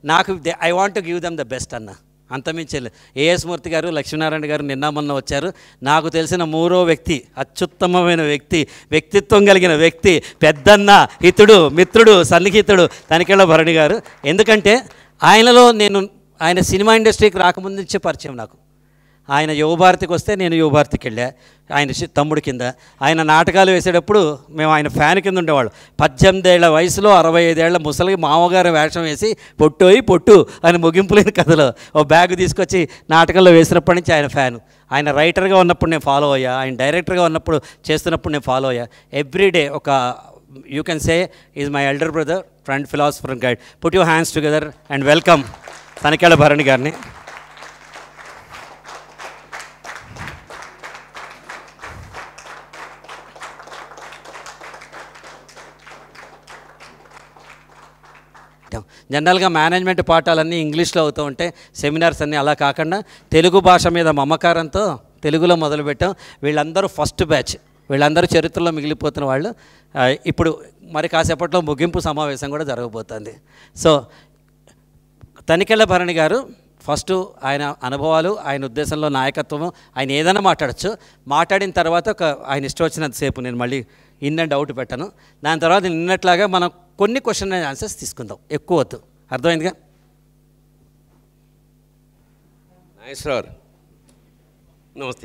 నాకు I want to give them the best అన్న, అంతమించలే. ఏఎస్ మూర్తి గారు, లక్ష్మీనారాయణ గారు నిన్న మొన్న వచ్చారు. నాకు తెలిసిన మూడో వ్యక్తి, అత్యుత్తమమైన వ్యక్తి, వ్యక్తిత్వం కలిగిన వ్యక్తి, పెద్దన్న, హితుడు, మిత్రుడు, సన్నిహితుడు తనికెళ్ళ భరణి గారు. ఎందుకంటే ఆయనలో ఆయన సినిమా ఇండస్ట్రీకి రాకముందు నుంచే పరిచయం నాకు. ఆయన యువభారతికి వస్తే నేను యువభారతికి వెళ్ళా, ఆయన తమ్ముడి కింద. ఆయన నాటకాలు వేసేటప్పుడు మేము ఆయన ఫ్యాన్ కింద ఉండేవాళ్ళు. 18 ఏళ్ల వయసులో 65 ఏళ్ల ముసలి మామగారు వేషం వేసి పొట్టు అని ముగింపు లేని కథలో ఓ బ్యాగ్ తీసుకొచ్చి నాటకంలో వేసినప్పటి నుంచి ఆయన ఫ్యాను. ఆయన రైటర్గా ఉన్నప్పుడు నేను ఫాలో అయ్యా, ఆయన డైరెక్టర్గా ఉన్నప్పుడు చేస్తున్నప్పుడు నేను ఫాలో అయ్యా. ఎవ్రీడే ఒక you can say is my elder brother, friend, philosopher and guide. Put your hands together and welcome Tanikella Bharani గారిని. జనరల్గా మేనేజ్మెంట్ పాఠాలన్నీ ఇంగ్లీష్లో అవుతూ ఉంటాయి, సెమినార్స్ అన్నీ. అలా కాకుండా తెలుగు భాష మీద మమకారంతో తెలుగులో మొదలుపెట్టాం. వీళ్ళందరూ ఫస్ట్ బ్యాచ్, వీళ్ళందరూ చరిత్రలో మిగిలిపోతున్న వాళ్ళు. ఇప్పుడు మరి కాసేపట్లో ముగింపు సమావేశం కూడా జరగబోతుంది. సో తనికెళ్ళ భరణి గారు ఫస్ట్ ఆయన అనుభవాలు, ఆయన ఉద్దేశంలో నాయకత్వము, ఆయన ఏదైనా మాట్లాడచ్చు. మాట్లాడిన తర్వాత ఆయన ఇష్టం వచ్చినంతసేపు నేను మళ్ళీ ఇన్ అండ్ అవుట్ పెట్టను. దాని తర్వాత నిన్నట్లాగా మనం కొన్ని క్వశ్చన్ అండ్ ఆన్సర్స్ తీసుకుందాం, ఎక్కువ వద్దు. అర్థమైందిగా? నాగేశ్వరరావు నమస్తే.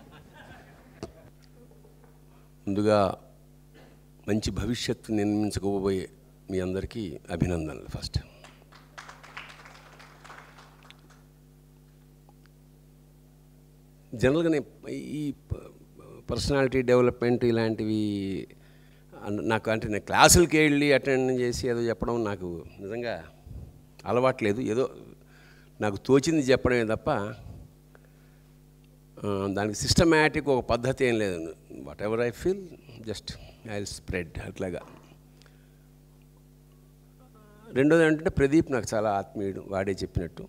ముందుగా మంచి భవిష్యత్తు నిర్మించుకోబోయే మీ అందరికీ అభినందనలు. ఫస్ట్ జనరల్గా ఈ పర్సనాలిటీ డెవలప్మెంట్ ఇలాంటివి నాకు అంటే నేను క్లాసులకి వెళ్ళి అటెండ్ చేసి ఏదో చెప్పడం నాకు నిజంగా అలవాట్లేదు. ఏదో నాకు తోచింది చెప్పడమే తప్ప దానికి సిస్టమేటిక్ ఒక పద్ధతి ఏం లేదు. Whatever I feel just I will spread అట్లాగా. రెండోది ఏంటంటే ప్రదీప్ నాకు చాలా ఆత్మీయుడు, వాడే చెప్పినట్టు.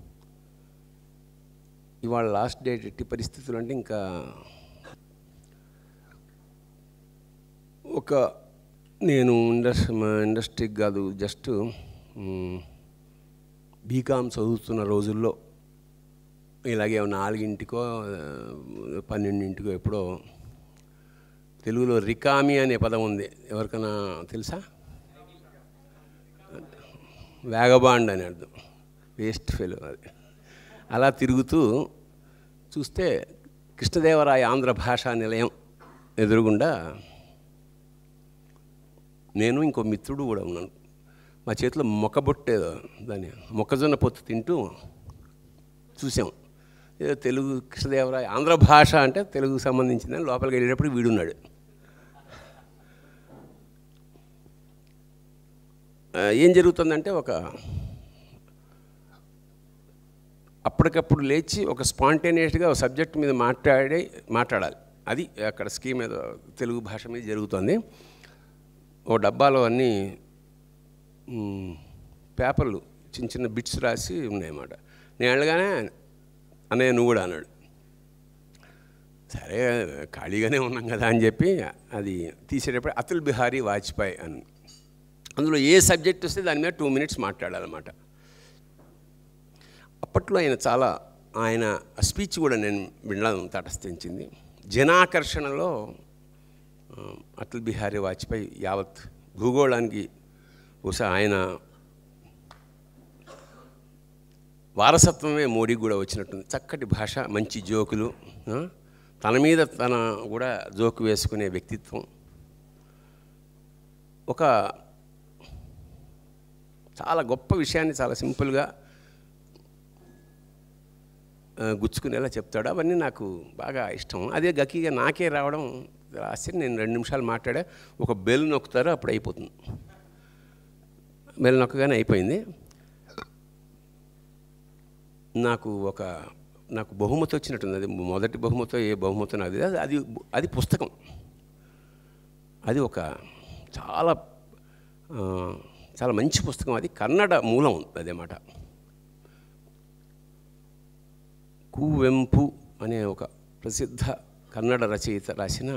ఇవాళ లాస్ట్ డేట్ ఎట్టి పరిస్థితులు అంటే ఇంకా నేను ఇండస్ట్రీకి కాదు, జస్ట్ బీకామ్ చదువుతున్న రోజుల్లో ఇలాగే 4ంటికో 12ంటికో ఎప్పుడో తెలుగులో రికామి అనే పదం ఉంది, ఎవరికైనా తెలుసా? వ్యాగబాండ్ అని అర్థం, వేస్ట్ ఫెలో. అది అలా తిరుగుతూ చూస్తే కృష్ణదేవరాయ ఆంధ్ర భాషా నిలయం ఎదురుగుండా నేను ఇంకో మిత్రుడు కూడా ఉన్నాను. మా చేతిలో మొక్కబొట్టేదో దాన్ని మొక్కజొన్న పొత్తు తింటూ చూసాం. ఏదో తెలుగు కృష్ణదేవరాయ ఆంధ్ర భాష అంటే తెలుగుకు సంబంధించిందని లోపలికి వెళ్ళేటప్పుడు వీడున్నాడు. ఏం జరుగుతుందంటే అప్పటికప్పుడు లేచి ఒక స్పాంటేనియస్గా ఒక సబ్జెక్ట్ మీద మాట్లాడాలి. అది అక్కడ స్కీమ్ ఏదో తెలుగు భాష మీద జరుగుతుంది. ఓ డబ్బాలో అన్నీ పేపర్లు చిన్న చిన్న బిట్స్ రాసి ఉన్నాయన్నమాట. నేను వెళ్ళగానే అన్నయ్య నువ్వు కూడా అన్నాడు. సరే ఖాళీగానే ఉన్నాం కదా అని చెప్పి అది తీసేటప్పుడు అటల్ బిహారీ వాజ్పేయి అని, అందులో ఏ సబ్జెక్ట్ వస్తే దాని మీద 2 minutes మాట్లాడాలన్నమాట. అప్పట్లో ఆయన స్పీచ్ కూడా నేను వినడం తటస్థించింది. జనాకర్షణలో అటల్ బిహారీ వాజ్పేయి యావత్ భూగోళానికి బహుశా ఆయన వారసత్వమే మోడీకి కూడా వచ్చినట్టుంది. చక్కటి భాష, మంచి జోకులు, తన మీద తన కూడా జోకు వేసుకునే వ్యక్తిత్వం, ఒక చాలా గొప్ప విషయాన్ని చాలా సింపుల్గా గుచ్చుకునేలా చెప్తాడు. అవన్నీ నాకు బాగా ఇష్టం. అదే గకిగా నాకే రావడం రాసి నేను 2 నిమిషాలు మాట్లాడా. ఒక బెల్ నొక్కుతారు, అప్పుడు అయిపోతుంది. బెల్ నొక్కగానే అయిపోయింది. నాకు బహుమతి వచ్చినట్టుంది. అది మొదటి బహుమతో ఏ బహుమతో నాకు అది పుస్తకం. అది ఒక చాలా చాలా మంచి పుస్తకం. అది కన్నడ మూలం అదేమాట. కువెంపు అనే ఒక ప్రసిద్ధ కన్నడ రచయిత రాసిన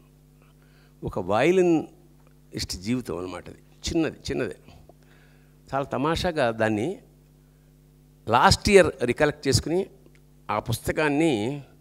ఒక వయలినిస్ట్ జీవితం అన్నమాట. అది చిన్నదే, చాలా తమాషాగా దాన్ని లాస్ట్ ఇయర్ రికలెక్ట్ చేసుకుని ఆ పుస్తకాన్ని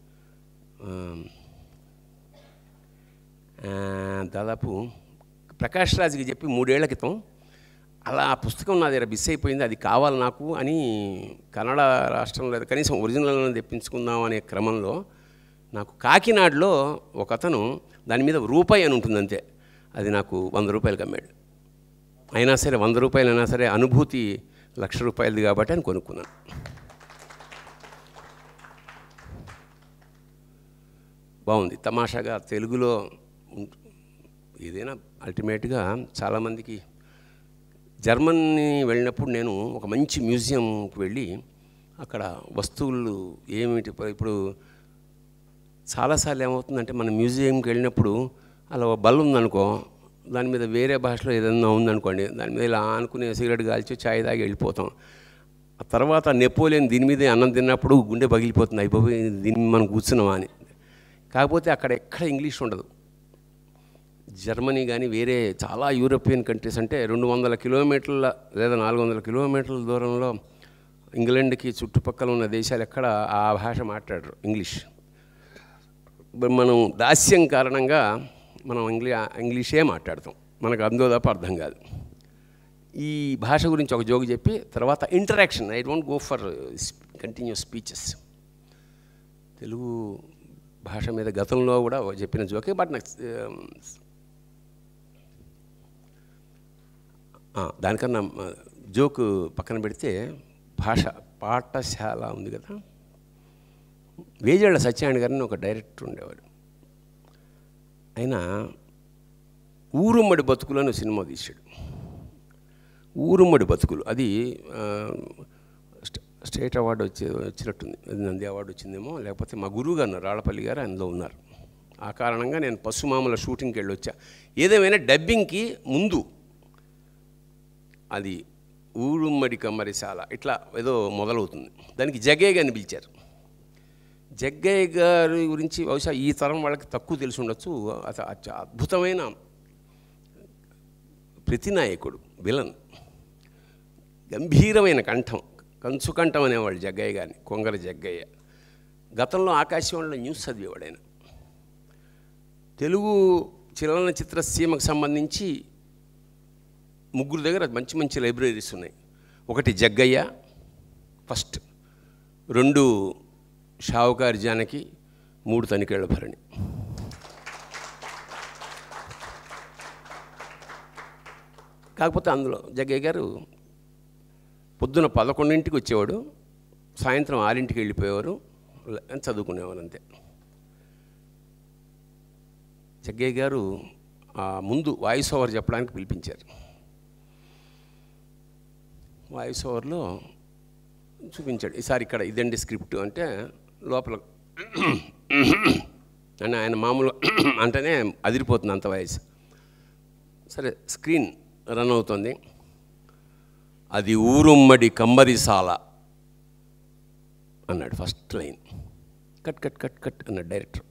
దాదాపు ప్రకాష్ రాజ్కి చెప్పి 3 ఏళ్ల క్రితం అలా ఆ పుస్తకం నా దగ్గర మిస్ అయిపోయింది, అది కావాలి నాకు అని కన్నడ రాష్ట్రంలో కనీసం ఒరిజినల్ని తెప్పించుకుందాం అనే క్రమంలో నాకు కాకినాడలో ఒక అతను దాని మీద రూపాయి అని ఉంటుంది అంతే, అది నాకు 100 రూపాయలకి అమ్మాడు. అయినా సరే 100 రూపాయలైనా సరే అనుభూతి 1,00,000 రూపాయలది కాబట్టి అని కొనుక్కున్నాను. బాగుంది. తమాషాగా తెలుగులో ఏదైనా అల్టిమేట్గా చాలామందికి జర్మనీ వెళ్ళినప్పుడు నేను ఒక మంచి మ్యూజియంకి వెళ్ళి అక్కడ వస్తువులు ఏమిటి, ఇప్పుడు చాలాసార్లు ఏమవుతుందంటే మన మ్యూజియంకి వెళ్ళినప్పుడు అలా బల్లు ఉందనుకో, దాని మీద వేరే భాషలో ఏదైనా ఉందనుకోండి, దాని మీద ఇలా అనుకునే సిగరెట్ కాల్చి ఛాయ్ తాగి వెళ్ళిపోతాం. ఆ తర్వాత నెపోలియన్ దీని మీదే అన్నం తిన్నప్పుడు గుండె పగిలిపోతుంది, అయిపోయి దీన్ని మనం కూర్చున్నామా అని. కాకపోతే అక్కడ ఎక్కడ ఇంగ్లీష్ ఉండదు. జర్మనీ కానీ వేరే చాలా యూరోపియన్ కంట్రీస్ అంటే 200 కిలోమీటర్ల లేదా 400 కిలోమీటర్ల దూరంలో ఇంగ్లాండ్కి చుట్టుపక్కల ఉన్న దేశాలు ఎక్కడ ఆ భాష మాట్లాడరు, ఇంగ్లీష్. మనం దాస్యం కారణంగా మనం ఇంగ్లీషే మాట్లాడతాం, మనకు అందో తప్ప అర్థం కాదు. ఈ భాష గురించి ఒక జోక్ చెప్పి తర్వాత interaction, I don't go for continuous speeches. Telugu భాష మీద గతంలో కూడా చెప్పిన జోకే, బట్ నాకు దానికన్నా జోకు పక్కన పెడితే భాష పాఠశాల ఉంది కదా, వేజాళ్ళ సత్యనారాయణ గారిని ఒక డైరెక్టర్ ఉండేవాడు. ఆయన ఊరుమ్మడి బతుకులు అని సినిమా తీశాడు. ఊరుమ్మడి బతుకులు అది స్టేట్ అవార్డు వచ్చినట్టుంది, అది నంది అవార్డు వచ్చిందేమో, లేకపోతే మా గురువు గారు రాళ్ళపల్లి గారు అందులో ఉన్నారు. ఆ కారణంగా నేను పశుమామల షూటింగ్కి వెళ్ళి వచ్చా. ఏదేమైనా డబ్బింగ్కి ముందు అది ఊరుమ్మడి కమ్మరిశాల ఇట్లా ఏదో మొదలవుతుంది. దానికి జగ్గయ్య గారిని పిలిచారు. జగ్గయ్య గారి గురించి బహుశా ఈ తరం వాళ్ళకి తక్కువ తెలిసి ఉండొచ్చు. అద్భుతమైన ప్రతినాయకుడు, విలన్, గంభీరమైన కంఠం, కంచు కంఠం అనేవాళ్ళు జగ్గయ్య గారిని, కొంగర జగ్గయ్య. గతంలో ఆకాశవాణిలో న్యూస్ చదివేవాడు ఆయన. తెలుగు చలనచిత్ర సీమకు సంబంధించి 3 దగ్గర మంచి మంచి లైబ్రరీస్ ఉన్నాయి. ఒకటి జగ్గయ్య ఫస్ట్, 2 షావుకారి జానకి, 3 తనికేళ్ల భరణి. కాకపోతే అందులో జగ్గయ్య గారు పొద్దున 11ంటికి వచ్చేవాడు, సాయంత్రం 6ంటికి వెళ్ళిపోయేవారు, చదువుకునేవారు అంతే. జగ్గయ్య గారు ముందు వాయిస్ ఓవర్ చెప్పడానికి పిలిపించారు. వాయిస్ ఓవర్లో చూపించాడు, ఈసారి ఇక్కడ ఇదండి స్క్రిప్ట్ అంటే లోపల అని ఆయన మామూలు అంటేనే అదిరిపోతుంది అంత వాయిస్. సరే స్క్రీన్ రన్ అవుతుంది. అది ఊరుమ్మడి కమ్మరిసాల అన్నాడు first line. Cut cut cut cut అన్నాడు డైరెక్టర్.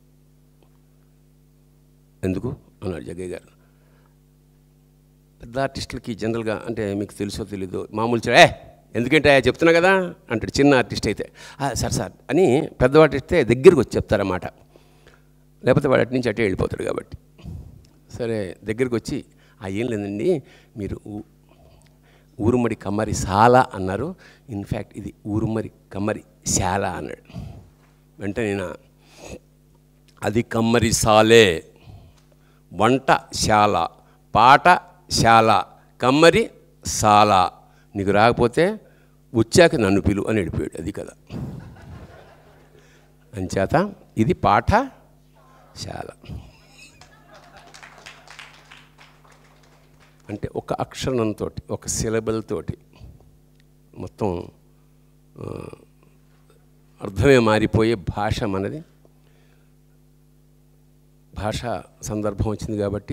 ఎందుకు అన్నాడు జగ్గయ్య గారు. పెద్ద ఆర్టిస్టులకి జనరల్గా అంటే మీకు తెలుసో తెలీదో మామూలు ఎందుకంటే చెప్తున్నా కదా అంటాడు. చిన్న ఆర్టిస్ట్ అయితే సార్ అని, పెద్ద ఆర్టిస్ట్ అయితే దగ్గరికి వచ్చి చెప్తారన్నమాట, లేకపోతే వాడు అటు నుంచి అటే వెళ్ళిపోతాడు కాబట్టి. సరే దగ్గరికి వచ్చి ఏం లేదండి, మీరు ఊరుమ్మడి కమ్మరి సాల అన్నారు, ఇన్ఫ్యాక్ట్ ఇది ఊరుమ్మడి కమ్మరి శాల అన్నాడు. వెంటనే నేను అది కమ్మరి సాలే, వంటశాల, పాఠశాల, కమ్మరి సాల, నీకు రాకపోతే వచ్చాక నన్ను పిలు అని వెళ్ళిపోయాడు. అది కదా అంచేత ఇది పాఠశాల అంటే ఒక అక్షరంతో, ఒక సిలబల్ తోటి మొత్తం అర్థమే మారిపోయే భాష మనది. భాష సందర్భం వచ్చింది కాబట్టి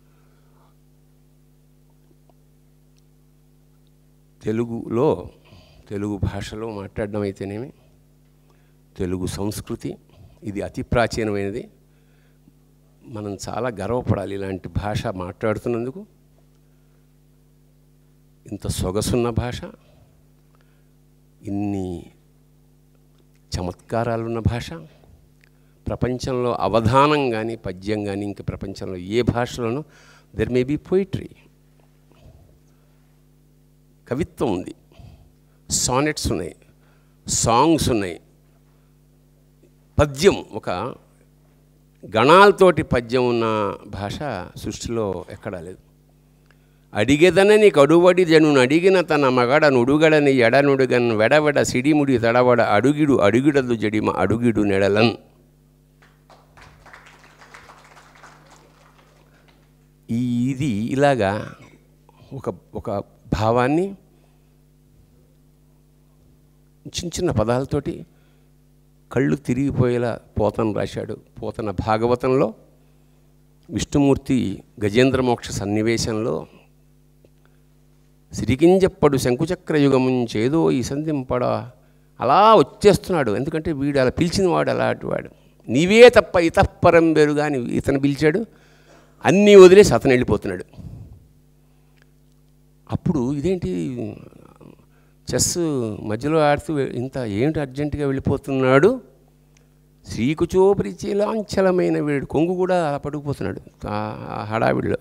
తెలుగులో, తెలుగు భాషలో మాట్లాడడం అయితేనేమి, తెలుగు సంస్కృతి ఇది అతి ప్రాచీనమైనది. మనం చాలా గర్వపడాలి ఇలాంటి భాష మాట్లాడుతున్నందుకు. ఇంత సొగసున్న భాష, ఇన్ని చమత్కారాలున్న భాష, ప్రపంచంలో అవధానం కానీ పద్యం కానీ ఇంక ప్రపంచంలో ఏ భాషలోనూ దెర్ మే బీ పోయిట్రీ, కవిత్వం ఉంది, సానెట్స్ ఉన్నాయి, సాంగ్స్ ఉన్నాయి, పద్యం ఒక గణాలతోటి పద్యం ఉన్న భాష సృష్టిలో ఎక్కడా లేదు. అడిగెదనని కడువడి జనును అడిగిన తన మగడ నుడుగడని ఎడనుడుగన్ వెడవెడ సిడిముడి తడవడ అడుగిడు అడుగిడదు జడిమ అడుగిడు నెడలన్. ఇది ఇలాగా ఒక భావాన్ని చిన్న చిన్న పదాలతోటి కళ్ళు తిరిగిపోయేలా పోతన రాశాడు. పోతన భాగవతంలో విష్ణుమూర్తి గజేంద్ర మోక్ష సన్నివేశంలో సిరికింజప్పడు శంకుచక్రయుగముంచేదో ఈ సంధింపడ అలా వచ్చేస్తున్నాడు. ఎందుకంటే వీడు అలా పిలిచిన వాడు అలాంటి వాడు. నీవే తప్ప ఇతఃపరం వేరుగా అని ఇతను పిలిచాడు. అన్నీ వదిలేసి అతను వెళ్ళిపోతున్నాడు. అప్పుడు ఇదేంటి చెస్ మధ్యలో ఆడుతూ ఇంత ఏంటి అర్జెంటుగా వెళ్ళిపోతున్నాడు. శ్రీకుచోపరిచి లాంఛలమైన వీడు కొంగు కూడా అలా పడుకుపోతున్నాడు హడావిడిలో.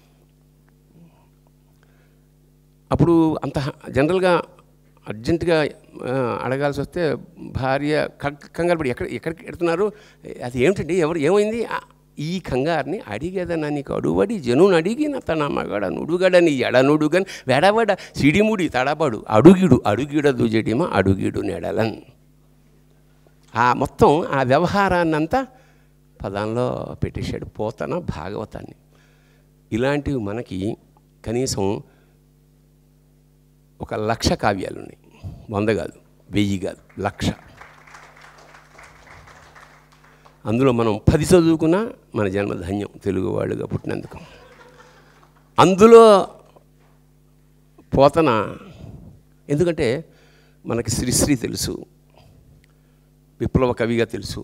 అప్పుడు అంత జనరల్గా అర్జెంటుగా అడగాల్సి వస్తే భార్య కంగారు పడి ఎక్కడికి ఎడుతున్నారు, అది ఏమిటండి, ఎవరు ఏమైంది, ఈ కంగారుని అడిగేదన్నా నీకు అడువడి జనుని అడిగిన తన మగడ నుడుగడని ఎడనుడుగని వెడవడ సిడిముడి తడబడు అడుగిడు అడుగిడదు జడిమ అడుగిడు నెడలన్. మొత్తం ఆ వ్యవహారాన్నంతా పదంలో పెట్టేశాడు పోతన భాగవతాన్ని. ఇలాంటివి మనకి కనీసం 1,00,000 కావ్యాలు ఉన్నాయి. 100 కాదు, 1000 కాదు, 1,00,000. అందులో మనం 10 చదువుకున్నా మన జన్మ ధన్యం, తెలుగు వాళ్ళుగా పుట్టినందుకు. అందులో పోతన ఎందుకంటే మనకి శ్రీశ్రీ తెలుసు, విప్లవ కవిగా తెలుసు.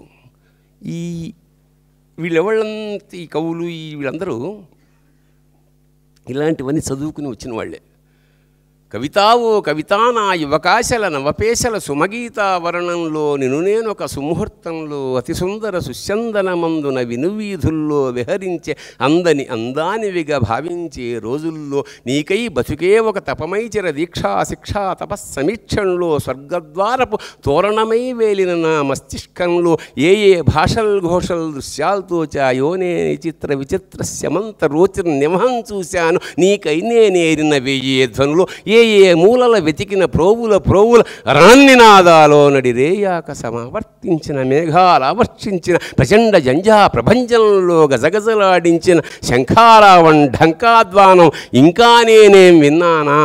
వీళ్ళెవళ్ళంత ఈ కవులు వీళ్ళందరూ ఇలాంటివన్నీ చదువుకుని వచ్చిన వాళ్ళే. కవితావో కవితా నా యువకాశల నవపేశల సుమగీతా వర్ణంలో నిను నేను ఒక సుముహూర్తంలో అతి సుందర సుస్యందనమందున వినువీధుల్లో విహరించే అందని అందానివిగా భావించే రోజుల్లో నీకై బతుకే ఒక తపమైచిర దీక్షా శిక్షా తపస్సమీక్షంలో స్వర్గద్వారపు తోరణమై వేలిన నా మస్తిష్కంలో ఏ భాషల్ ఘోషల్ దృశ్యాలతో చాయోనే చిత్ర విచిత్ర శమంత రోచన నిమహం చూశాను నీకై నేనేరిన వేయే ధ్వనులో ఏ మూలల వెతికిన ప్రోవుల రాన్నినాదాలో నడి రేయాక సమవర్తించిన మేఘాలు ఆవర్షించిన ప్రచండ జంజా ప్రభంజనంలో గజగజలాడించిన శంఖారావం ఢంకాధ్వానం ఇంకా నేనేం విన్నానా.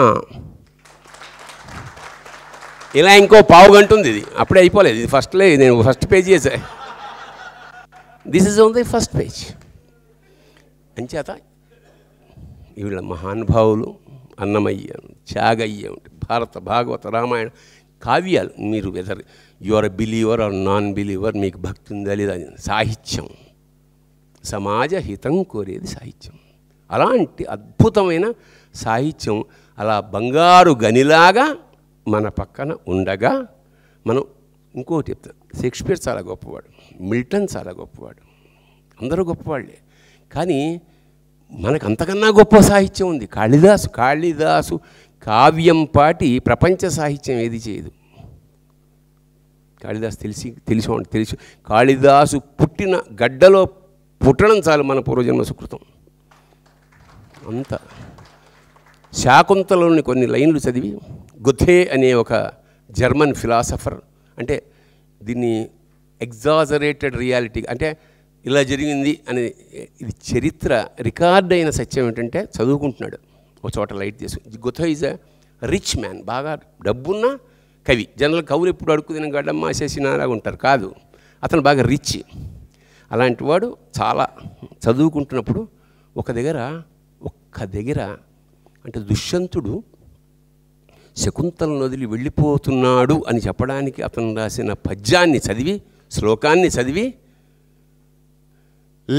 ఇలా ఇంకో పావు గంట ఉంది, ఇది అప్పుడే అయిపోలేదు. ఇది నేను ఫస్ట్ పేజ్ చేసా. This is on the first page. అంచేత వీళ్ళ మహానుభావులు అన్నమయ్య, త్యాగయ్య, భారత భాగవత రామాయణ కావ్యాలు. మీరు whether you are a believer or non believer, మీకు భక్తి ఉందా లేదా, సాహిత్యం సమాజ హితం కోరేది సాహిత్యం. అలాంటి అద్భుతమైన సాహిత్యం అలా బంగారు గనిలాగా మన పక్కన ఉండగా మనం ఇంకోటి చెప్తాం. షేక్స్పియర్ చాలా గొప్పవాడు, మిల్టన్ చాలా గొప్పవాడు, అందరూ గొప్పవాళ్ళే. కానీ మనకు అంతకన్నా గొప్ప సాహిత్యం ఉంది. కాళిదాసు కావ్యం పాటి ప్రపంచ సాహిత్యం ఏది చేయదు. కాళిదాసు తెలుసు. కాళిదాసు పుట్టిన గడ్డలో పుట్టడం చాలు మన పూర్వజన్మ సుకృతం. అంత శాకుంతలంలోని కొన్ని లైన్లు చదివి గొథే అనే ఒక జర్మన్ ఫిలాసఫర్, అంటే దీన్ని ఎగ్జాజరేటెడ్ రియాలిటీ, అంటే ఇలా జరిగింది అని, ఇది చరిత్ర రికార్డ్ అయిన సత్యం ఏంటంటే చదువుకుంటున్నాడు ఒక చోట లైట్ తీసుకుని. Goethe is a rich man, బాగా డబ్బున్న కవి. జనరల్ కవులు ఎప్పుడు అడుక్కుదిన గడ్డమ్మ చేసినలాగా ఉంటారు, కాదు, అతను బాగా రిచ్. అలాంటి వాడు చాలా చదువుకుంటున్నప్పుడు ఒక్క దగ్గర అంటే దుష్యంతుడు శకుంతలను వదిలి వెళ్ళిపోతున్నాడు అని చెప్పడానికి అతను రాసిన పద్యాన్ని చదివి, శ్లోకాన్ని చదివి,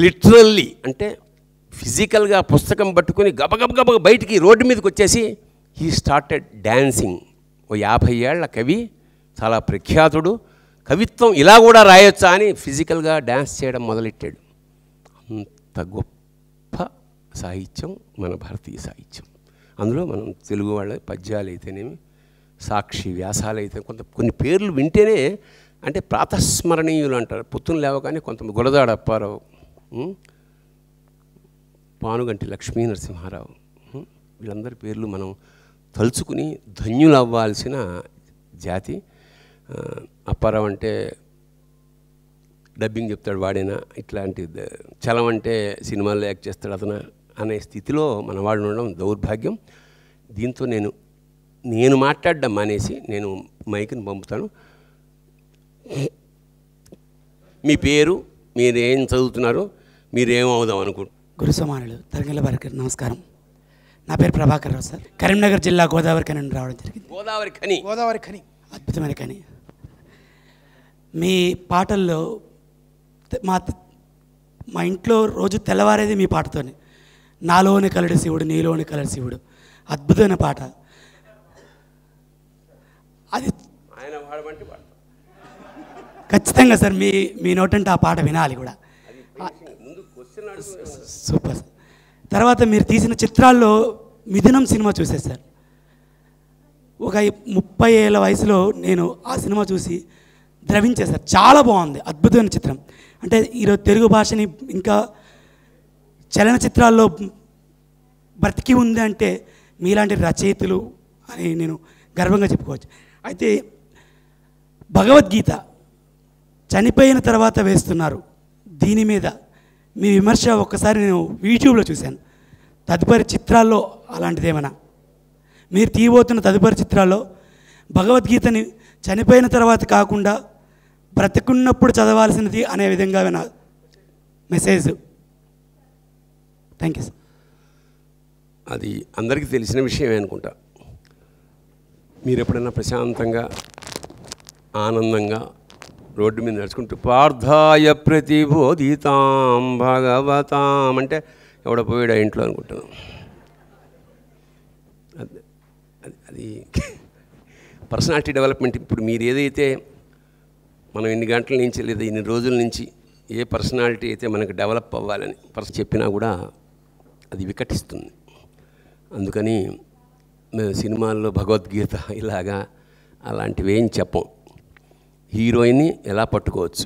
లిటరల్లీ అంటే ఫిజికల్గా పుస్తకం పట్టుకొని గబగబ బయటికి రోడ్డు మీదకి వచ్చేసి హీ స్టార్టెడ్ డ్యాన్సింగ్. ఓ 50 ఏళ్ల కవి, చాలా ప్రఖ్యాతుడు. కవిత్వం ఇలా కూడా రాయొచ్చా అని ఫిజికల్గా డ్యాన్స్ చేయడం మొదలెట్టాడు. అంత గొప్ప సాహిత్యం మన భారతీయ సాహిత్యం. అందులో మనం తెలుగు వాళ్ళ పద్యాలు అయితేనేమి, సాక్షి వ్యాసాలు అయితే కొన్ని పేర్లు వింటేనే అంటే ప్రాతస్మరణీయులు అంటారు. పొద్దున లేవగానే కొంతమంది గురదాడ అప్పారావు, పానుగంటి లక్ష్మీ నరసింహారావు, వీళ్ళందరి పేర్లు మనం తలుచుకుని ధన్యులు అవ్వాల్సిన జాతి. అప్పారావు అంటే డబ్బింగ్ చెప్తాడు వాడేనా, ఇట్లాంటి చలం అంటే సినిమాల్లో యాక్ట్ చేస్తాడు అతను అనే స్థితిలో మన వాళ్ళు ఉండడం దౌర్భాగ్యం. దీంతో నేను మాట్లాడడం మానేసి నేను మైక్ని పంపుతాను. మీ పేరు, మీరేం చదువుతున్నారు, మీరేమవుదాం అనుకుంటున్నారు? గురు సమానులు తనికెళ్ళ వారికి నమస్కారం. నా పేరు ప్రభాకర్ రావు సార్. కరీంనగర్ జిల్లా గోదావరి ఖని నుండి రావడం జరిగింది. గోదావరి ఖని అద్భుతమైన ఖని. మీ పాటల్లో మా ఇంట్లో రోజు తెల్లవారేది మీ పాటతోనే. నాలోని కలడు శివుడు, నీలోని కలడు శివుడు, అద్భుతమైన పాట. అది ఖచ్చితంగా సార్ మీ నోటంటే ఆ పాట వినాలి కూడా. Super sir. తర్వాత మీరు తీసిన చిత్రాల్లో మిథునం సినిమా చూసేది సార్. ఒక 30 ఏళ్ళ వయసులో నేను ఆ సినిమా చూసి ద్రవించేసారు. చాలా బాగుంది, అద్భుతమైన చిత్రం. అంటే ఈరోజు తెలుగు భాషని ఇంకా చలనచిత్రాల్లో బ్రతికి ఉంది అంటే మీలాంటి రచయితలు అని నేను గర్వంగా చెప్పుకోవచ్చు. అయితే భగవద్గీత చనిపోయిన తర్వాత వేస్తున్నారు, దీని మీద మీ విమర్శ ఒక్కసారి నేను యూట్యూబ్లో చూశాను. తదుపరి చిత్రాల్లో అలాంటిదేమైనా మీరు తీయబోతున్న తదుపరి చిత్రాల్లో భగవద్గీతని చనిపోయిన తర్వాత కాకుండా బ్రతికున్నప్పుడు చదవాల్సినది అనే విధంగా నా మెసేజ్. Thank you sir. అది అందరికీ తెలిసిన విషయమే అనుకుంటా. మీరు ఎప్పుడైనా ప్రశాంతంగా ఆనందంగా రోడ్డు మీద నడుచుకుంటూ పార్థాయ ప్రతిబోధితాం భగవతాం అంటే ఎవడ పోయాడా ఇంట్లో అనుకుంటాను. అది పర్సనాలిటీ డెవలప్మెంట్. ఇప్పుడు మీరు ఏదైతే మనం ఇన్ని గంటల నుంచి లేదా ఇన్ని రోజుల నుంచి ఏ పర్సనాలిటీ అయితే మనకు డెవలప్ అవ్వాలని చెప్పినా కూడా అది వికటిస్తుంది. అందుకని మేము సినిమాల్లో భగవద్గీత ఇలాగా అలాంటివి ఏం చెప్పం. హీరోయిన్ని ఎలా పట్టుకోవచ్చు,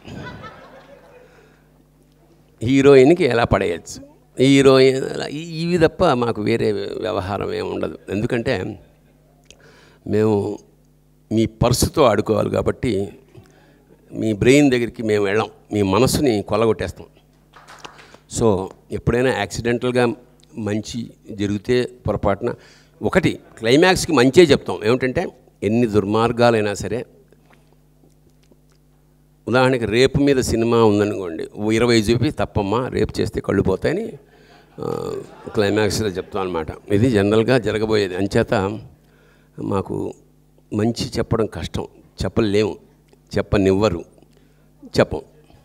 హీరోయిన్కి ఎలా పడేయచ్చు, హీరోయిన్ ఇవి తప్ప మాకు వేరే వ్యవహారం ఏమి ఉండదు. ఎందుకంటే మేము మీ పర్సుతో ఆడుకోవాలి కాబట్టి మీ బ్రెయిన్ దగ్గరికి మేము వెళ్ళాం, మీ మనసుని కొల్లగొట్టేస్తాం. సో ఎప్పుడైనా యాక్సిడెంటల్గా మంచి జరిగితే పొరపాటున ఒకటి క్లైమాక్స్కి మంచే చెప్తాం. ఏమిటంటే ఎన్ని దుర్మార్గాలైనా సరే, ఉదాహరణకి రేపు మీద సినిమా ఉందనుకోండి, 20 చూపి తప్పమ్మా రేపు చేస్తే కళ్ళు పోతాయని క్లైమాక్స్లో చెప్తాం అనమాట. ఇది జనరల్గా జరగబోయేది. అంచేత మాకు మంచి చెప్పడం కష్టం, చెప్పలేము, చెప్పనివ్వరు, చెప్పం.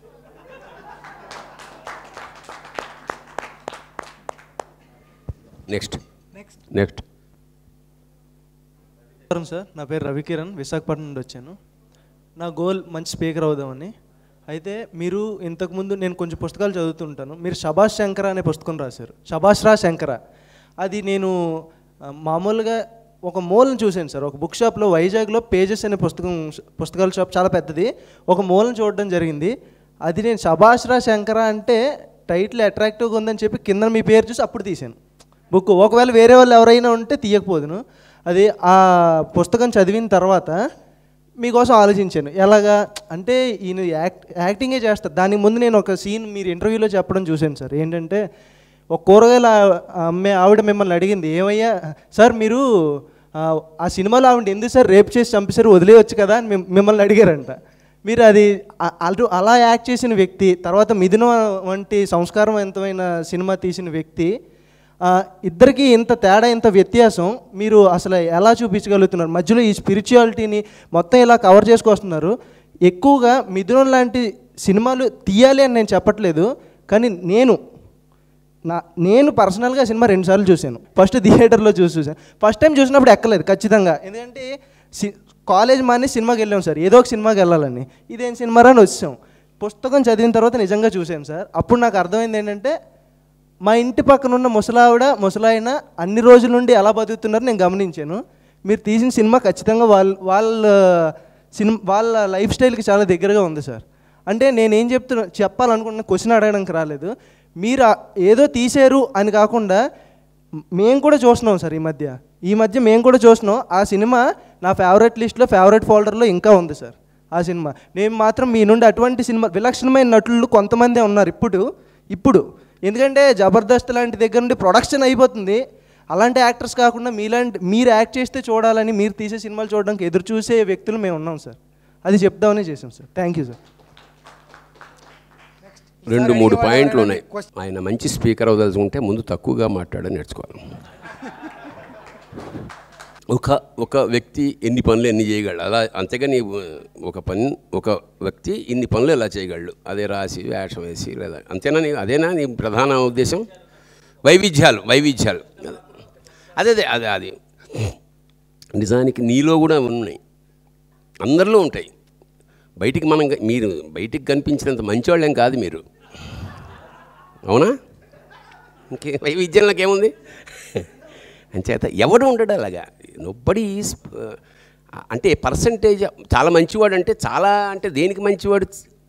నెక్స్ట్ సార్, నా పేరు రవికిరణ్, విశాఖపట్నం నుండి వచ్చాను. నా గోల్ మంచి స్పీకర్ అవుదామని. అయితే మీరు ఇంతకుముందు నేను కొంచెం పుస్తకాలు చదువుతుంటాను. మీరు శభాష్ శంకర అనే పుస్తకం రాశారు, శభాష్ రా శంకర. అది నేను మామూలుగా ఒక మూలను చూశాను సార్. ఒక బుక్ షాప్లో వైజాగ్లో పేజెస్ అనే పుస్తకాల షాప్ చాలా పెద్దది, ఒక మూలను చూడడం జరిగింది. అది నేను శభాష్ రా శంకర అంటే టైటిల్ అట్రాక్టివ్గా ఉందని చెప్పి కింద మీ పేరు చూసి అప్పుడు తీశాను బుక్. ఒకవేళ వేరే వాళ్ళు ఎవరైనా ఉంటే తీయకపోదును. అది ఆ పుస్తకం చదివిన తర్వాత మీకోసం ఆలోచించాను. ఎలాగా అంటే ఈయన యాక్టింగే చేస్తారు. దానికి ముందు నేను ఒక సీన్ మీరు ఇంటర్వ్యూలో చెప్పడం చూశాను సార్. ఏంటంటే ఒక కూరగాయల అమ్మే ఆవిడ మిమ్మల్ని అడిగింది, ఏమయ్యా సార్ మీరు ఆ సినిమాలో ఆవిడ ఎందుకు సార్ రేప్ చేసి చంపేశారు, వదిలేయచ్చు కదా అని మిమ్మల్ని అడిగారంట. మీరు అది అలా యాక్ట్ చేసిన వ్యక్తి, తర్వాత మిథున వంటి సంస్కారవంతమైన సినిమా తీసిన వ్యక్తి, ఇద్దరికి ఇంత తేడా, ఇంత వ్యత్యాసం మీరు అసలు ఎలా చూపించగలుగుతున్నారు? మధ్యలో ఈ స్పిరిచువాలిటీని మొత్తం ఇలా కవర్ చేసుకొస్తున్నారు. ఎక్కువగా మిథునం లాంటి సినిమాలు తీయాలి అని నేను చెప్పట్లేదు, కానీ నేను పర్సనల్గా సినిమా 2 సార్లు చూశాను. ఫస్ట్ థియేటర్లో చూసాను. ఫస్ట్ టైం చూసినప్పుడు ఎక్కలేదు ఖచ్చితంగా, ఎందుకంటే కాలేజ్ మాని సినిమాకి వెళ్ళాం సార్, ఏదో ఒక సినిమాకి వెళ్ళాలని. ఇదేం సినిమా అని వచ్చాం. పుస్తకం చదివిన తర్వాత నిజంగా చూసాను సార్. అప్పుడు నాకు అర్థమైంది ఏంటంటే, మా ఇంటి పక్కన ఉన్న ముసలాయన అన్ని రోజుల నుండి ఎలా బతుకుతున్నారో నేను గమనించాను. మీరు తీసిన సినిమా ఖచ్చితంగా వాళ్ళ లైఫ్ స్టైల్కి చాలా దగ్గరగా ఉంది సార్. అంటే నేనేం చెప్పాలనుకున్న క్వశ్చన్ అడగడానికి రాలేదు. మీరు ఏదో తీశారు అని కాకుండా మేము కూడా చూస్తున్నాం సార్. ఈ మధ్య మేము కూడా చూస్తున్నాం. ఆ సినిమా నా ఫేవరెట్ లిస్ట్లో, ఫేవరెట్ ఫోల్డర్లో ఇంకా ఉంది సార్ ఆ సినిమా. నేను మాత్రం మీ నుండి అటువంటి సినిమా, విలక్షణమైన నటులు కొంతమంది ఉన్నారు ఇప్పుడు ఎందుకంటే జబర్దస్త్ లాంటి దగ్గర నుండి ప్రొడక్షన్ అయిపోతుంది. అలాంటి యాక్టర్స్ కాకుండా మీరు యాక్ట్ చేస్తే చూడాలని, మీరు తీసే సినిమాలు చూడడానికి ఎదురు చూసే వ్యక్తులు మేము ఉన్నాం సార్. అది చెప్దామని చేసాం సార్. Thank you sir. 2-3 పాయింట్లు ఉన్నాయి. ఆయన మంచి స్పీకర్ అవదలుచుకుంటే ముందు తక్కువగా మాట్లాడని నేర్చుకోవాలి. ఒక వ్యక్తి ఎన్ని పనులు ఎన్ని చేయగలడు, అలా అంతేగాని ఒక వ్యక్తి ఇన్ని పనులు ఎలా చేయగలడు, అదే రాసి వేషం వేసి లేదా అంతేనా? అదేనా నీ ప్రధాన ఉద్దేశం? వైవిధ్యాలు అది నిజానికి నీలో కూడా ఉన్నాయి, అందరిలో ఉంటాయి. మీరు బయటికి కనిపించినంత మంచివాళ్ళు ఏం కాదు మీరు, అవునా? వైవిధ్యంలోకి ఏముంది? అంచేత ఎవడు ఉండడు అలాగా. నొబ్బడి అంటే పర్సంటేజ్ చాలా మంచివాడు అంటే దేనికి మంచివాడు?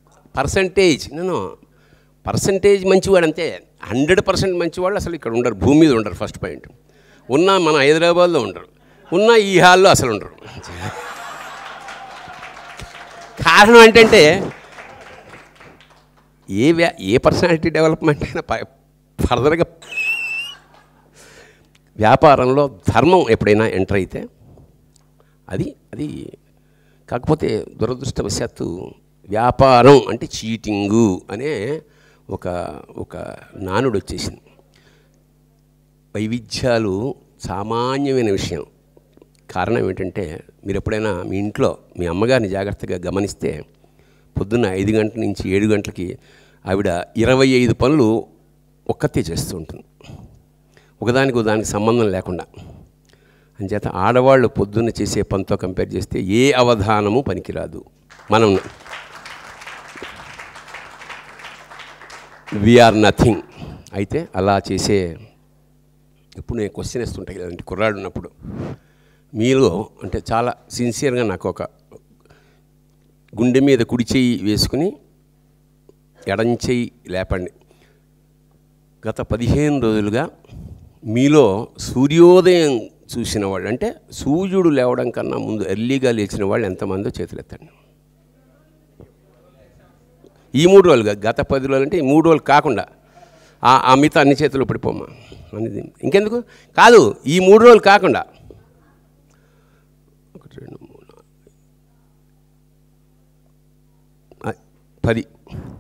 పర్సంటేజ్ మంచివాడు అంతే. 100% మంచివాళ్ళు అసలు ఇక్కడ ఉండరు, భూమి మీద ఉండరు. First point. మన హైదరాబాద్లో ఉండరు, ఈ హాల్లో అసలు ఉండరు. కారణం ఏంటంటే ఏ పర్సనాలిటీ డెవలప్మెంట్ అయినా ఫర్దర్గా వ్యాపారంలో ధర్మం ఎప్పుడైనా ఎంటర్ అయితే అది కాకపోతే దురదృష్టవశాత్తు వ్యాపారం అంటే చీటింగు అనే ఒక నానుడు వచ్చేసింది. వైవిధ్యాలు సామాన్యమైన విషయం. కారణం ఏంటంటే, మీరు ఎప్పుడైనా మీ ఇంట్లో మీ అమ్మగారిని జాగ్రత్తగా గమనిస్తే పొద్దున్న 5 గంటల నుంచి 7 గంటలకి ఆవిడ 25 పనులు ఒక్కతే చేస్తూ ఉంటుంది, ఒకదానికి సంబంధం లేకుండా. అంచేత ఆడవాళ్ళు పొద్దున్న చేసే పనితో కంపేర్ చేస్తే ఏ అవధానము పనికిరాదు. మనం వీఆర్ నథింగ్. అయితే అలా చేసే, ఇప్పుడు నేను క్వశ్చన్ వేస్తుంటాయి కదండి కుర్రాడు ఉన్నప్పుడు, మీలో అంటే చాలా సిన్సియర్గా నాకు ఒక గుండె మీద కుడి చెయ్యి వేసుకుని ఎడం చెయ్యి లేపండి. గత 15 రోజులుగా మీలో సూర్యోదయం చూసిన వాళ్ళు, అంటే సూర్యుడు లేవడం కన్నా ముందు ఎర్లీగా లేచిన వాళ్ళు ఎంతమందో చేతులు ఎత్తండి. ఈ 3 రోజులుగా, గత 10 రోజులు అంటే ఈ 3 రోజులు కాకుండా ఆ మిగతా అన్ని చేతులు పడిపోమ్మా అనేది ఇంకెందుకు కాదు. ఈ 3 రోజులు కాకుండా 1 2 3 4 10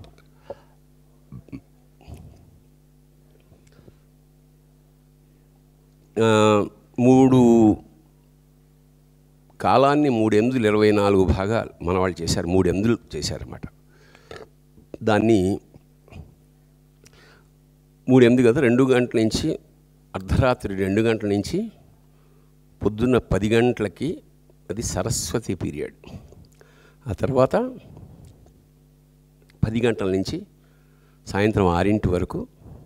3 కాలాన్ని 3 8 24 భాగాలు మన వాళ్ళు చేశారు. 3 8 చేశారన్నమాట. దాన్ని 3 8 కదా, 2 గంటల నుంచి అర్ధరాత్రి 2 గంటల నుంచి పొద్దున్న 10 గంటలకి అది సరస్వతి పీరియడ్. ఆ తర్వాత 10 గంటల నుంచి సాయంత్రం 6 వరకు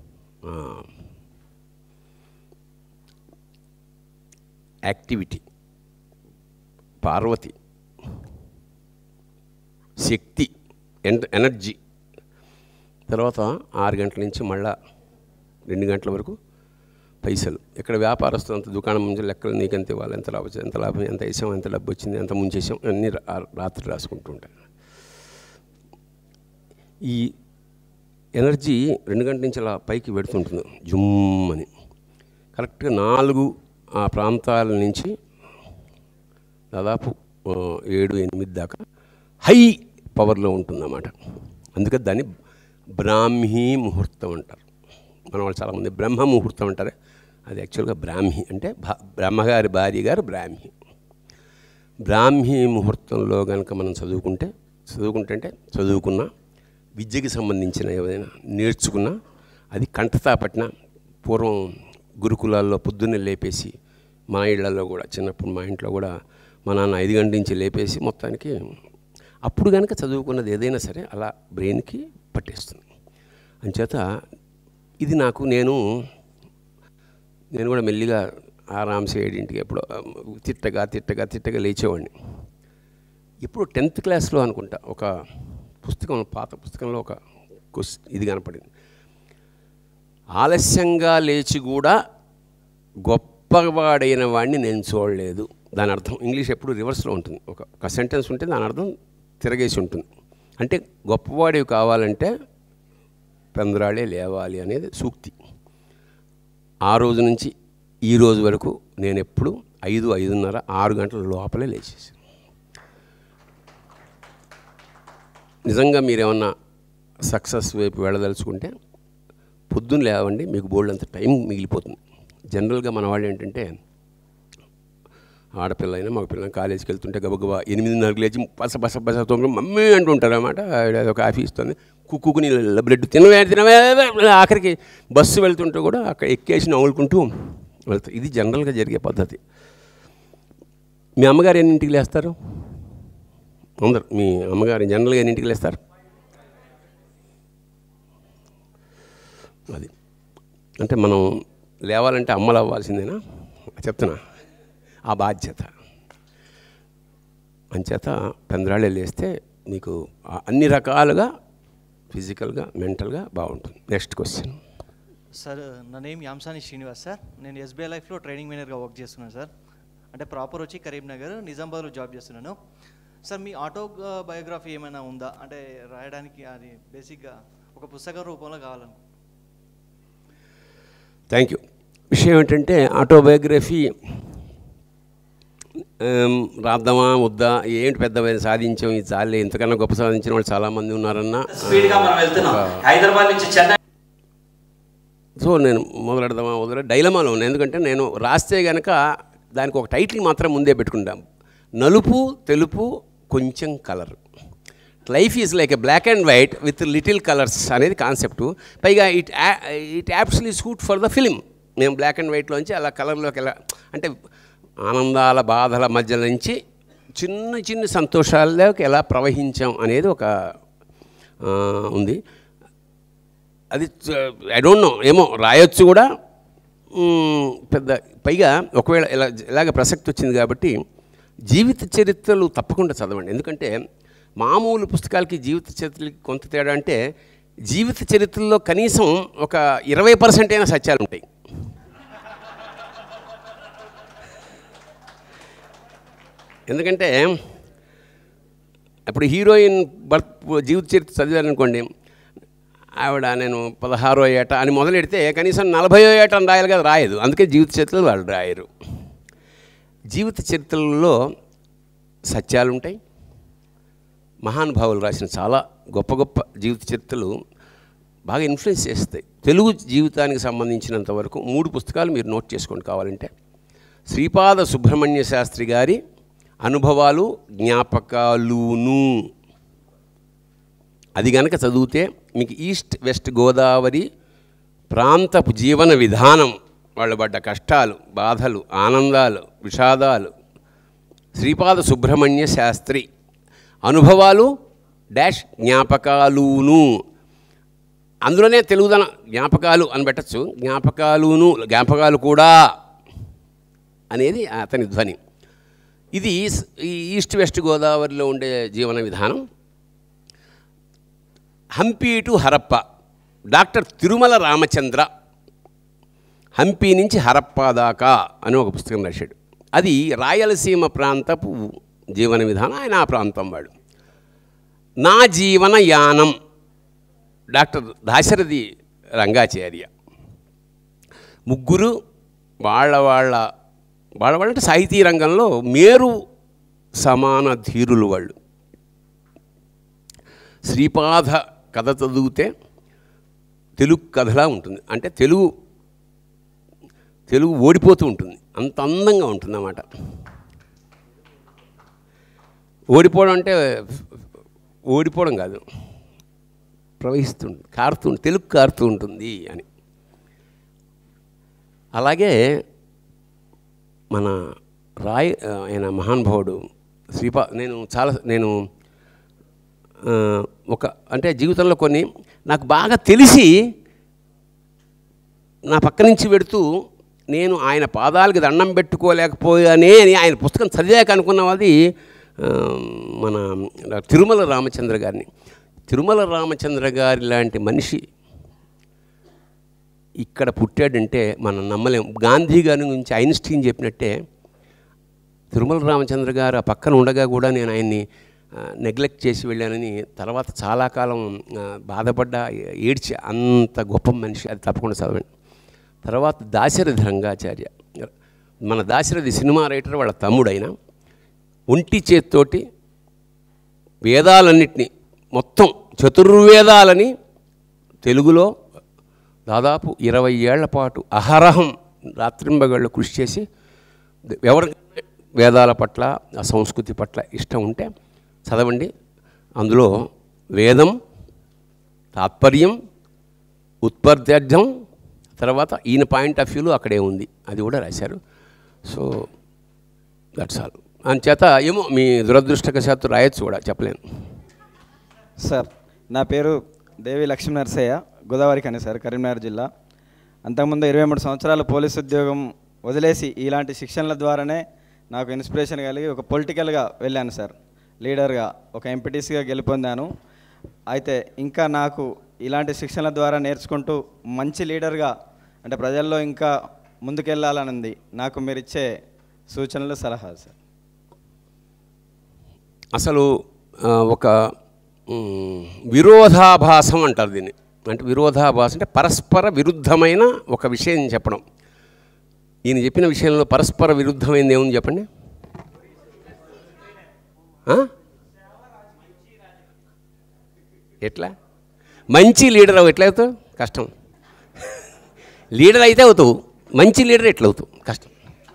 యాక్టివిటీ, పార్వతి, శక్తి, ఎనర్జీ. తర్వాత 6 గంటల నుంచి మళ్ళా 2 గంటల వరకు పైసలు. ఇక్కడ వ్యాపారస్తులు అంత దుకాణం ముందు లెక్కలు, నీకు ఎంత ఇవ్వాలి, ఎంత లాభం, ఎంత వేసాం, ఎంత డబ్బు వచ్చింది, ఎంత ముంచేసాం, అన్నీ రాత్రి రాసుకుంటూ ఉంటాయి. ఈ ఎనర్జీ 2 గంటల నుంచి అలా పైకి పెడుతుంటుంది జుమ్మని. కరెక్ట్గా 4 ఆ ప్రాంతాల నుంచి దాదాపు 7 8 దాకా హై పవర్లో ఉంటుందన్నమాట. అందుకని దాన్ని బ్రాహ్మీ ముహూర్తం అంటారు. మన వాళ్ళు చాలామంది బ్రహ్మ ముహూర్తం అంటారే, అది యాక్చువల్గా బ్రాహ్మీ అంటే బ్రహ్మగారి భార్య గారు బ్రాహ్మీ. బ్రాహ్మీ ముహూర్తంలో కనుక మనం చదువుకున్న విద్యకి సంబంధించిన ఏదైనా నేర్చుకున్నా అది కంటతాపట్న. పూర్వం గురుకులాల్లో పొద్దున్నే లేపేసి, మా ఇళ్లలో కూడా చిన్నప్పుడు మా ఇంట్లో కూడా మా నాన్న 5 గంటల నుంచి లేపేసి మొత్తానికి అప్పుడు కనుక చదువుకున్నది ఏదైనా సరే అలా బ్రెయిన్కి పట్టేస్తుంది. అంచేత ఇది నాకు నేను కూడా మెల్లిగా ఆరాంసే 7ంటికి ఎప్పుడో తిట్టగా లేచేవాడిని. ఇప్పుడు 10th క్లాస్లో అనుకుంటా ఒక పుస్తకం, పాత పుస్తకంలో ఒక ఇది కనపడింది. ఆలస్యంగా లేచి కూడా గొప్పవాడైన వాడిని నేను చూడలేదు. దాని అర్థం ఇంగ్లీష్ ఎప్పుడు రివర్స్లో ఉంటుంది. ఒక సెంటెన్స్ ఉంటే దాని అర్థం తిరగేసి ఉంటుంది. అంటే గొప్పవాడివి కావాలంటే పెందరాళే లేవాలి అనేది సూక్తి. ఆ రోజు నుంచి ఈ రోజు వరకు నేను ఎప్పుడు 5, 5:30, 6 గంటల లోపలే లేచేసాను. నిజంగా మీరేమన్నా సక్సెస్ వైపు వెళ్ళదలుచుకుంటే పొద్దున్న లేవండి, మీకు బోల్డ్ అంత టైం మిగిలిపోతుంది. జనరల్గా మన వాళ్ళు ఏంటంటే ఆడపిల్ల అయినా మగ పిల్లలు కాలేజీకి వెళ్తుంటే గబగబా 8:30కి లేచి బస 9 మమ్మీ అంటుంటారు అన్నమాట. ఒక ఆఫీస్ ఇస్తుంది, కుక్కుని బ్రెడ్ తినవే ఆఖరికి బస్సు వెళ్తుంటే కూడా అక్కడ ఎక్కేసి నవ్వులుకుంటూ వెళ్తారు. ఇది జనరల్గా జరిగే పద్ధతి. మీ అమ్మగారు ఎన్నింటికి లేస్తారు? అందరు మీ అమ్మగారు జనరల్గా ఎన్నింటికి లేస్తారు? అది అంటే మనం లేవాలంటే అమ్మలు అవ్వాల్సిందేనా చెప్తున్నా, ఆ బాధ్యత. అంచేత పెందరాళ్ళే లేస్తే మీకు అన్ని రకాలుగా ఫిజికల్గా మెంటల్గా బాగుంటుంది. Next question. సార్ నా నేమ్ యామ్సాని శ్రీనివాస్ సార్. నేను ఎస్బీఐ లైఫ్లో ట్రైనింగ్ మేనేజర్గా వర్క్ చేస్తున్నాను సార్. అంటే ప్రాపర్ వచ్చి కరీంనగర్, నిజామాబాద్లో జాబ్ చేస్తున్నాను సార్. మీ ఆటో బయోగ్రఫీ ఏమైనా ఉందా? అంటే రాయడానికి అది బేసిక్గా ఒక పుస్తకం రూపంలో కావాలను. Thank you. విషయం ఏంటంటే ఆటోబయోగ్రఫీ రాద్దామా వద్దా, ఏంటి పెద్దవైన సాధించాం, ఇది చాలే, ఇంతకన్నా గొప్ప సాధించిన వాళ్ళు చాలామంది ఉన్నారన్నా. హైదరాబాద్ నుంచి చెన్నై. సో నేను మొదలెడదామా వదిలే డైలమాలో ఉన్నాను. ఎందుకంటే నేను రాస్తే కనుక దానికి ఒక టైటిల్ మాత్రం ముందే పెట్టుకుంటాం, నలుపు తెలుపు కొంచెం colour. Life is like a black and white with little colours అనేది కాన్సెప్టు. పైగా it aptly suit for the film. మేము బ్లాక్ అండ్ వైట్లోంచి అలా కలర్లోకి ఎలా అంటే ఆనందాల బాధల మధ్య నుంచి చిన్న చిన్న సంతోషాల్లోకి ఎలా ప్రవహించాం అనేది ఒక ఉంది. అది ఐ డోంట్ నో, ఏమో రాయొచ్చు కూడా పెద్ద. పైగా ఒకవేళ ఇలాగ ప్రసక్తి వచ్చింది కాబట్టి జీవిత చరిత్రలు తప్పకుండా చదవండి. ఎందుకంటే మామూలు పుస్తకాలకి జీవిత చరిత్రలకి కొంత తేడా. అంటే జీవిత చరిత్రలో కనీసం ఒక 20% అయినా సత్యాలు ఉంటాయి. ఎందుకంటే ఇప్పుడు హీరోయిన్ జీవిత చరిత్ర చదివారనుకోండి, ఆవిడ నేను 16వ ఏట అని మొదలెడితే కనీసం 40వ ఏట అని రాయాలి కదా, రాయదు. అందుకే జీవిత చరిత్రలు వాళ్ళు రాయరు. జీవిత చరిత్రలలో సత్యాలు ఉంటాయి. మహానుభావులు రాసిన చాలా గొప్ప గొప్ప జీవిత చరిత్రలు బాగా ఇన్ఫ్లుయెన్స్ చేస్తాయి. తెలుగు జీవితానికి సంబంధించినంత వరకు 3 పుస్తకాలు మీరు నోట్ చేసుకోండి కావాలంటే. శ్రీపాద సుబ్రహ్మణ్య శాస్త్రి గారి అనుభవాలు జ్ఞాపకాలును, అది గనక చదివితే మీకు ఈస్ట్ వెస్ట్ గోదావరి ప్రాంతపు జీవన విధానం, వాళ్ళు పడ్డ కష్టాలు, బాధలు, ఆనందాలు, విషాదాలు, శ్రీపాద సుబ్రహ్మణ్య శాస్త్రి అనుభవాలు డాష్ జ్ఞాపకాలును, అందులోనే తెలుగుదన జ్ఞాపకాలు అని పెట్టచ్చు. జ్ఞాపకాలును, జ్ఞాపకాలు కూడా అనేది అతని ధ్వని. ఇది ఈస్ట్ వెస్ట్ గోదావరిలో ఉండే జీవన విధానం. హంపి టు హరప్ప, డాక్టర్ తిరుమల రామచంద్ర హంపి నుంచి హరప్ప దాకా అని ఒక పుస్తకం రాశాడు. అది రాయలసీమ ప్రాంతపు జీవన విధానం, ఆయన ఆ ప్రాంతం వాడు. నా జీవన యానం డాక్టర్ దాశరథి రంగాచార్య. ముగ్గురు వాళ్ళంటే సాహితీ రంగంలో మేరు సమాన ధీరులు వాళ్ళు. శ్రీపాద కథ చదివితే తెలుగు కథలా ఉంటుంది. అంటే తెలుగు ఓడిపోతూ ఉంటుంది, అంత అందంగా ఉంటుంది అన్నమాట. ఓడిపోవడం అంటే ఓడిపోవడం కాదు, తెలుగు కారుతూ ఉంటుంది అని. అలాగే మన ఆయన మహానుభావుడు నేను ఒక అంటే జీవితంలో కొన్ని నాకు బాగా తెలిసి నా పక్క నుంచి పెడుతూ నేను ఆయన పాదాలకి దండం పెట్టుకోలేకపోయానే అని ఆయన పుస్తకం చదివాక అనుకున్నది మన తిరుమల రామచంద్ర గారిని. తిరుమల రామచంద్ర గారి లాంటి మనిషి ఇక్కడ పుట్టాడంటే మనం నమ్మలేం. గాంధీ గారి గురించి ఐన్స్టీన్ చెప్పినట్టే తిరుమల రామచంద్ర గారు ఆ పక్కన ఉండగా కూడా నేను ఆయన్ని నెగ్లెక్ట్ చేసి వెళ్ళానని తర్వాత చాలా కాలం బాధపడ్డా, ఏడ్చి. అంత గొప్ప మనిషి, అది తప్పకుండా చదవండి. తర్వాత దాశరథి రంగాచార్య, మన దాశరథి సినిమా రైటర్ వాళ్ళ తమ్ముడైన, ఒంటి చేత్తోటి వేదాలన్నింటినీ మొత్తం చతుర్వేదాలని తెలుగులో దాదాపు 20 ఏళ్ల పాటు అహరహం రాత్రింబగళ్ళు కృషి చేసి, ఎవరికి వేదాల పట్ల ఆ సంస్కృతి పట్ల ఇష్టం ఉంటే చదవండి. అందులో వేదం, తాత్పర్యం, ఉత్పత్త్యర్థం, తర్వాత ఈయన పాయింట్ ఆఫ్ వ్యూలో అక్కడే ఉంది, అది కూడా రాశారు. So that's all. అంచేత ఏమో మీ దురదృష్టవశాత్తు రాయొచ్చు కూడా, చెప్పలేను. సార్, నా పేరు దేవి లక్ష్మీ నరసయ్య, గోదావరి కని సార్, కరీంనగర్ జిల్లా. అంతకుముందు 23 సంవత్సరాలు పోలీసు ఉద్యోగం వదిలేసి ఇలాంటి శిక్షణల ద్వారానే నాకు ఇన్స్పిరేషన్ కలిగి ఒక పొలిటికల్గా వెళ్ళాను సార్. లీడర్గా ఒక ఎంపీటీసీగా గెలుపొందాను. అయితే ఇంకా నాకు ఇలాంటి శిక్షణల ద్వారా నేర్చుకుంటూ మంచి లీడర్గా అంటే ప్రజల్లో ఇంకా ముందుకెళ్ళాలనుంది. నాకు మీరు ఇచ్చే సూచనలు, సలహాలు సార్. అసలు ఒక విరోధాభాసం అంటారు దీన్ని. అంటే విరోధాభాసం అంటే పరస్పర విరుద్ధమైన ఒక విషయం చెప్పడం. ఈయన చెప్పిన విషయంలో పరస్పర విరుద్ధమైంది ఏముంది చెప్పండి? ఎట్లా మంచి లీడర్ ఎట్లా అవుతావు? కష్టం. లీడర్ అయితే అవుతావు, మంచి లీడర్ ఎట్లా అవుతావు? కష్టం.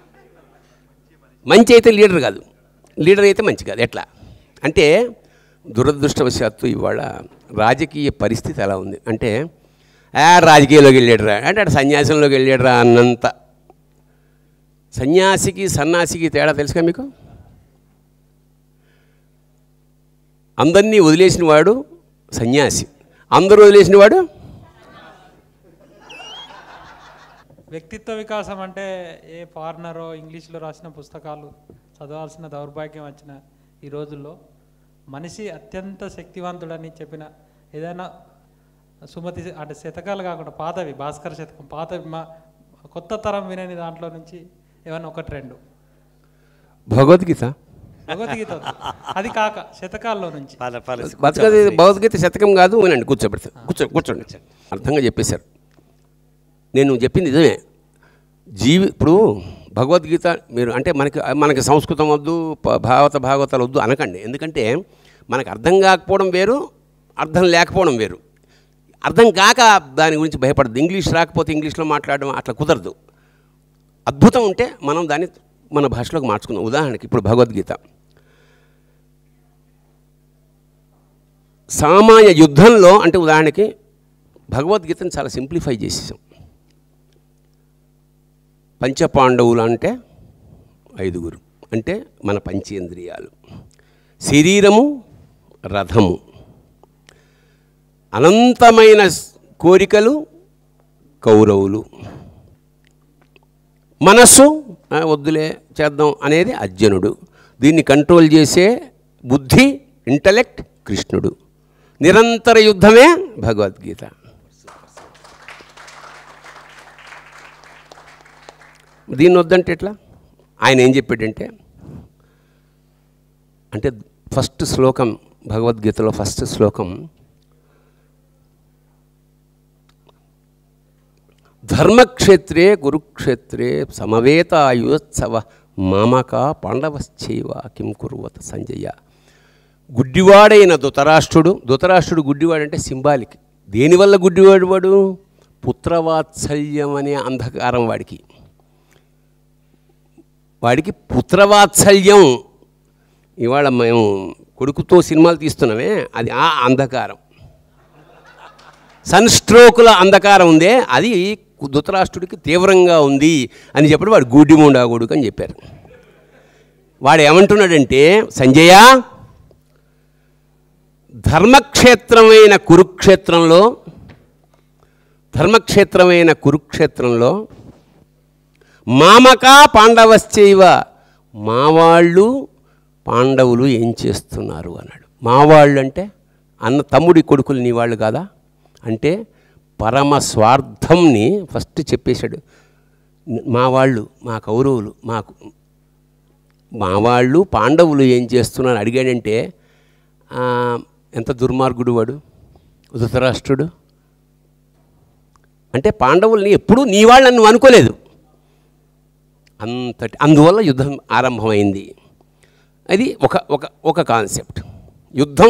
మంచి అయితే లీడర్ కాదు, లీడర్ అయితే మంచి కాదు. ఎట్లా అంటే దురదృష్టవశాత్తు ఇవాళ రాజకీయ పరిస్థితి ఎలా ఉంది అంటే, రాజకీయాల్లోకి వెళ్ళాడురా అంటే అటు సన్యాసంలోకి వెళ్ళాడురా అన్నంత. సన్యాసికి సన్యాసికి తేడా తెలుసుగా మీకు? అందరినీ వదిలేసిన వాడు సన్యాసి, అందరూ వదిలేసిన వాడు. వ్యక్తిత్వ వికాసం అంటే ఏ ఫారినరో ఇంగ్లీష్లో రాసిన పుస్తకాలు చదవాల్సిన దౌర్భాగ్యం వచ్చిన ఈ రోజుల్లో మనిషి అత్యంత శక్తివంతుడని చెప్పిన ఏదైనా సుమతి అంటే శతకాలు కాకుండా పాతవి, భాస్కర శతకం, పాతవి, మా కొత్త తరం వినని దాంట్లో నుంచి ఏమన్నా 1-2. భగవద్గీత. భగవద్గీత అది కాక శతకాల్లో నుంచి. భగవద్గీత శతకం కాదు, వినండి, కూర్చోండి. అర్థంగా చెప్పేశారు. నేను చెప్పింది నిజమే. ఇప్పుడు భగవద్గీత మీరు అంటే మనకి సంస్కృతం వద్దు, భాగవతాలు వద్దు అనకండి. ఎందుకంటే మనకు అర్థం కాకపోవడం వేరు, అర్థం లేకపోవడం వేరు. అర్థం కాక దాని గురించి భయపడద్దు. ఇంగ్లీష్ రాకపోతే ఇంగ్లీష్లో మాట్లాడడం అట్లా కుదరదు. అద్భుతం ఉంటే మనం దాన్ని మన భాషలోకి మార్చుకుందాం. ఉదాహరణకి ఇప్పుడు భగవద్గీత సామాన్య యుద్ధంలో అంటే ఉదాహరణకి భగవద్గీతను చాలా సింప్లిఫై చేసేసాం. పంచపాండవులు అంటే 5 అంటే మన పంచేంద్రియాలు, శరీరము, రథము, అనంతమైన కోరికలు కౌరవులు, మనస్సు వద్దులే చేద్దాం అనేది అర్జునుడు, దీన్ని కంట్రోల్ చేసే బుద్ధి, ఇంటలెక్ట్ కృష్ణుడు. నిరంతర యుద్ధమే భగవద్గీత. దీన్ని వద్దంటే ఎట్లా? ఆయన ఏం చెప్పాడంటే, అంటే ఫస్ట్ శ్లోకం భగవద్గీతలో ఫస్ట్ శ్లోకం, ధర్మక్షేత్రే కురుక్షేత్రే సమవేతాయుత్సవ మామక పాండవశ్చైవ కిం కుర్వత సంజయ. గుడ్డివాడైన ధృతరాష్ట్రుడు గుడ్డివాడంటే సింబాలిక్. దేనివల్ల గుడ్డివాడు వాడు? పుత్రవాత్సల్యం అనే అంధకారం వాడికి పుత్రవాత్సల్యం. ఇవాళ మేము కొడుకుతో సినిమాలు తీస్తున్నామే, అది ఆ అంధకారం. సన్ స్ట్రోకుల అంధకారం ఉందే అది ధృతరాష్ట్రుడికి తీవ్రంగా ఉంది అని చెప్పి వాడు గూడిమూండా కొడుకు అని చెప్పారు. వాడు ఏమంటున్నాడంటే, సంజయ, ధర్మక్షేత్రమైన కురుక్షేత్రంలో మామకా పాండవశ్చైవ, మా వాళ్ళు పాండవులు ఏం చేస్తున్నారు అన్నాడు. మా వాళ్ళు అంటే అన్న తమ్ముడి కొడుకులు నీ వాళ్ళు కాదా అంటే పరమ స్వార్థంని ఫస్ట్ చెప్పేశాడు. మా వాళ్ళు, మా కౌరవులు, మా వాళ్ళు పాండవులు ఏం చేస్తున్నారు అడిగాడంటే ఎంత దుర్మార్గుడు వాడు ధృతరాష్ట్రుడు. అంటే పాండవుల్ని ఎప్పుడూ నీ వాళ్ళు నువ్వు అనుకోలేదు. అందువల్ల యుద్ధం ఆరంభమైంది. అది ఒక కాన్సెప్ట్. యుద్ధం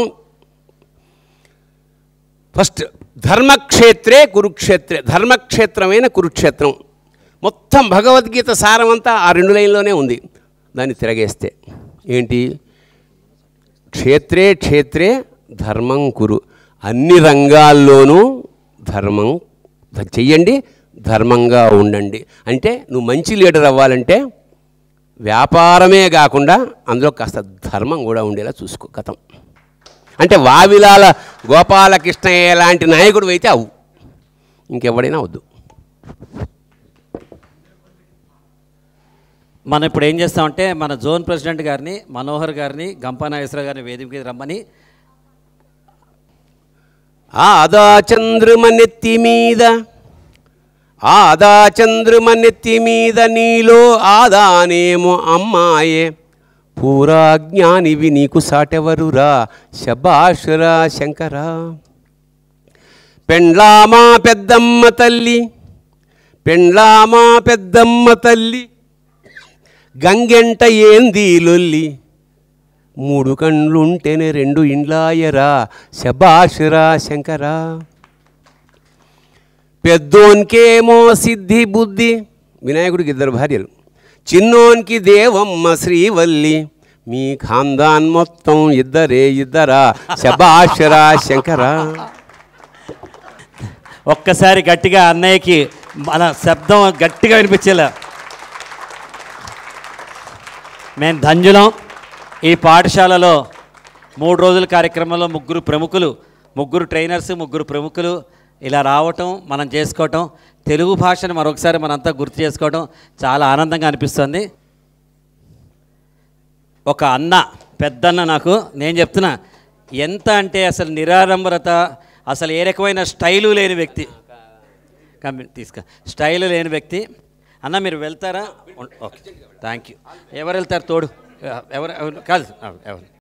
ఫస్ట్ ధర్మక్షేత్రమైన కురుక్షేత్రం. మొత్తం భగవద్గీత సారమంతా ఆ 2 లైన్లోనే ఉంది. దాన్ని తిరగేస్తే ఏంటి? క్షేత్రే ధర్మం కురు, అన్ని రంగాల్లోనూ ధర్మం చెయ్యండి, ధర్మంగా ఉండండి. అంటే నువ్వు మంచి లీడర్ అవ్వాలంటే వ్యాపారమే కాకుండా అందులో కాస్త ధర్మం కూడా ఉండేలా చూసుకో. కథం. అంటే వావిలాల గోపాలకృష్ణయ్య లాంటి నాయకుడు అయితే అవు, ఇంకెవడైనా వద్దు. మనం ఇప్పుడు ఏం చేస్తామంటే మన జోన్ ప్రెసిడెంట్ గారిని, మనోహర్ గారిని, గంపా నాగేశ్వరరావు గారిని వేదిక మీద రమ్మని, ఆదా చంద్రుమనెత్తి మీద నీలో ఆదానేమో అమ్మాయే, పూరా జ్ఞానివి నీకు సాటెవరురా, శబాషురా శంకరా. పెండ్లామా పెద్దమ్మ తల్లి గంగెంట ఏంది లొల్లి, 3 కండ్లుంటేనే 2 ఇండ్లాయరా, శబాషురా శంకరా. పెద్దోన్కేమో సిద్ధి బుద్ధి, వినాయకుడికి 2 భార్యలు, చిన్నోన్కి దేవమ్మ శ్రీవల్లి, మీ ఖాందాన్ మొత్తం ఇద్దరా, శబాషురా శంకరా. ఒక్కసారి గట్టిగా అన్నయ్యకి మన శబ్దం గట్టిగా వినిపించేలా. మేము ధన్యులం. ఈ పాఠశాలలో 3 రోజుల కార్యక్రమంలో 3 ప్రముఖులు, 3 ట్రైనర్స్, 3 ప్రముఖులు ఇలా రావటం, మనం చేసుకోవటం, తెలుగు భాషను మరొకసారి మనంతా గుర్తు చేసుకోవడం చాలా ఆనందంగా అనిపిస్తుంది. ఒక అన్న, పెద్దన్న నాకు నేను చెప్తున్నా, ఎంత అంటే అసలు నిరాడంబరత, అసలు ఏ రకమైన స్టైలు లేని వ్యక్తి. స్టైలు లేని వ్యక్తి. అన్న మీరు వెళ్తారా? Okay, thank you. ఎవరు వెళ్తారు తోడు? ఎవరు కాదు ఎవరు